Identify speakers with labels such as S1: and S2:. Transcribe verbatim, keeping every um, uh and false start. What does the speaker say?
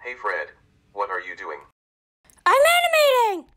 S1: Hey Fred, what are you doing?
S2: I'm animating!